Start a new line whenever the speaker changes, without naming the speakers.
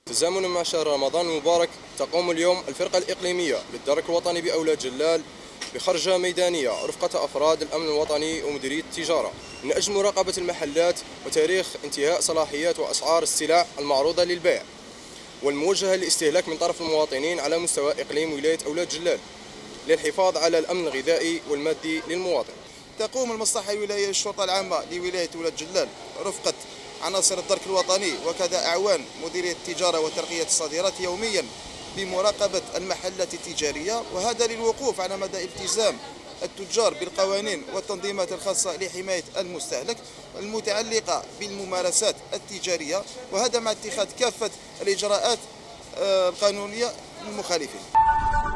تزامنا مع شهر رمضان المبارك تقوم اليوم الفرقة الإقليمية للدرك الوطني بأولاد جلال بخرجة ميدانية رفقة أفراد الأمن الوطني ومديرية التجارة من أجل مراقبة المحلات وتاريخ انتهاء صلاحيات وأسعار السلع المعروضة للبيع والموجهة للاستهلاك من طرف المواطنين على مستوى إقليم ولاية أولاد جلال للحفاظ على الأمن الغذائي والمادي للمواطن.
تقوم المصلحة الولاية للشرطة العامة لولاية أولاد جلال رفقة عناصر الدرك الوطني وكذا أعوان مديرية التجارة وترقية الصادرات يوميا بمراقبة المحلات التجارية، وهذا للوقوف على مدى التزام التجار بالقوانين والتنظيمات الخاصة لحماية المستهلك المتعلقة بالممارسات التجارية، وهذا مع اتخاذ كافة الإجراءات القانونية للمخالفين.